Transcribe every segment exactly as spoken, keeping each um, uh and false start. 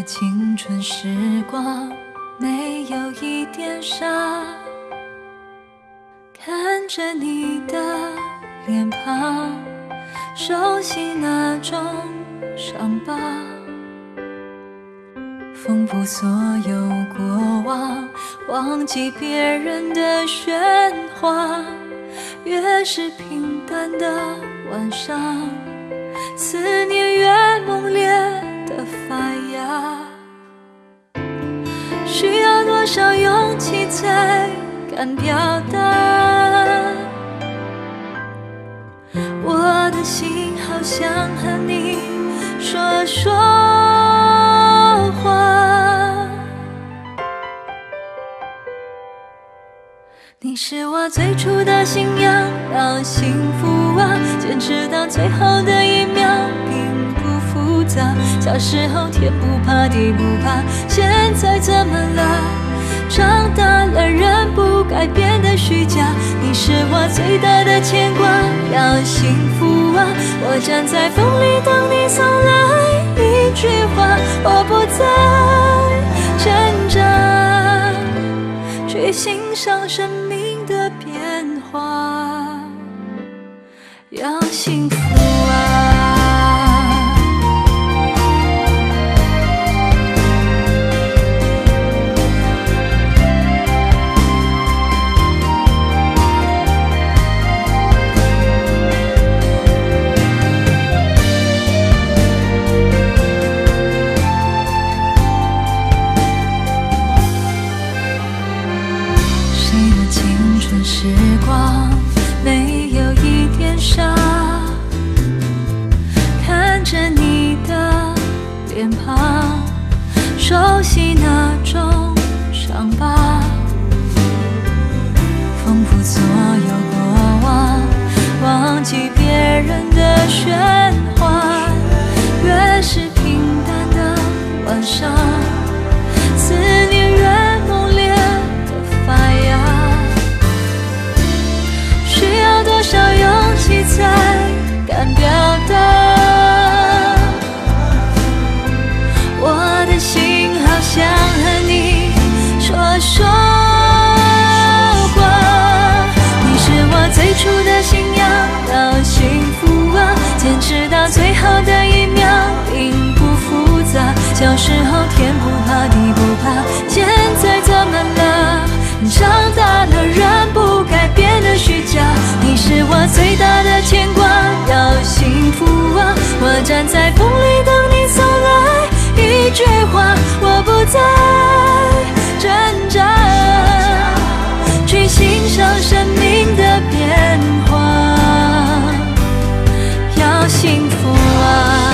青春时光没有一点傻，看着你的脸庞，熟悉那种伤疤，丰富所有过往，忘记别人的喧哗。越是平淡的晚上，思念越猛烈的发芽。需要多少勇气才敢表达？我的心好想和你说说话。你是我最初的信仰，要幸福啊，坚持到最后的一秒，并不复杂。小时候天不怕地不怕，现在怎么了？长大了人不改变的虚假。你是我最大的牵挂，要幸福啊，我站在风里等你送来一句话。我不再挣扎，去欣赏生命的变化，要幸福啊。时光没有一点傻，看着你的脸庞，熟悉那种伤疤，丰富所有过往，忘记别人的喧哗。越是平淡的晚上，思念越猛烈的发芽。需要多少勇气才敢表达？我的心好想和你说说话。你是我最初的信仰，要幸福啊，坚持到最后的一秒，并不复杂。小时候天不怕地不怕，现在怎么了？长大了人不改变的虚假。你是我最大的牵挂，要幸福啊，我站在风里等你送来一句话。我不再挣扎，去欣赏生命的变化，要幸福啊。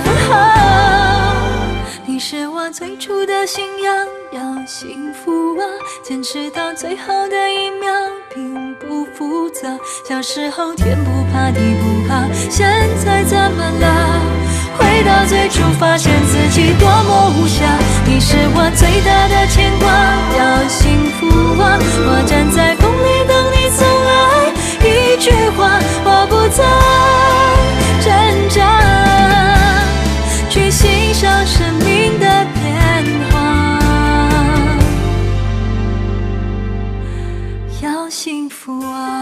你是我最初的信仰，要幸福啊，坚持到最后的一秒，并不复杂。小时候天不怕地不怕，现在怎么了？回到最初，发现自己多么无暇。你是我最大的牵挂，要幸福啊，我站在风里等你送来一句话。我不再挣扎，去欣赏生命的变化，要幸福啊。